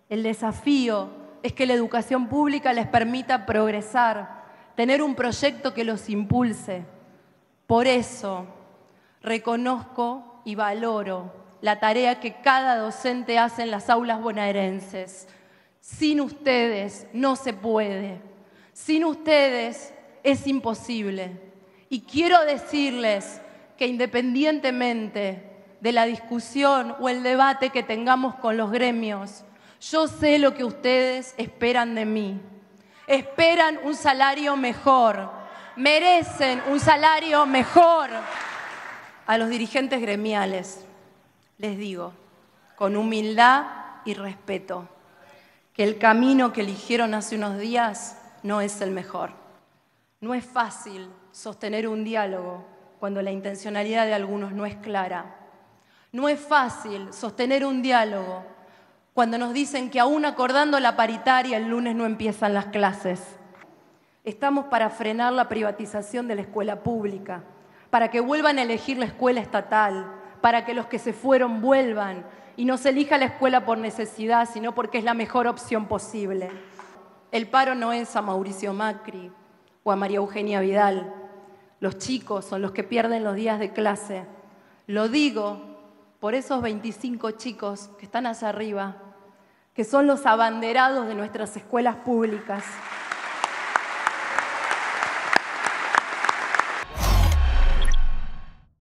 El desafío es que la educación pública les permita progresar, tener un proyecto que los impulse. Por eso reconozco y valoro la tarea que cada docente hace en las aulas bonaerenses. Sin ustedes no se puede. Sin ustedes es imposible. Y quiero decirles que independientemente de la discusión o el debate que tengamos con los gremios, yo sé lo que ustedes esperan de mí. Esperan un salario mejor, merecen un salario mejor. A los dirigentes gremiales les digo, con humildad y respeto, que el camino que eligieron hace unos días no es el mejor. No es fácil sostener un diálogo cuando la intencionalidad de algunos no es clara. No es fácil sostener un diálogo cuando nos dicen que aún acordando la paritaria el lunes no empiezan las clases. Estamos para frenar la privatización de la escuela pública, para que vuelvan a elegir la escuela estatal, para que los que se fueron vuelvan y no se elija la escuela por necesidad, sino porque es la mejor opción posible. El paro no es a Mauricio Macri o a María Eugenia Vidal. Los chicos son los que pierden los días de clase. Lo digo por esos 25 chicos que están allá arriba, que son los abanderados de nuestras escuelas públicas.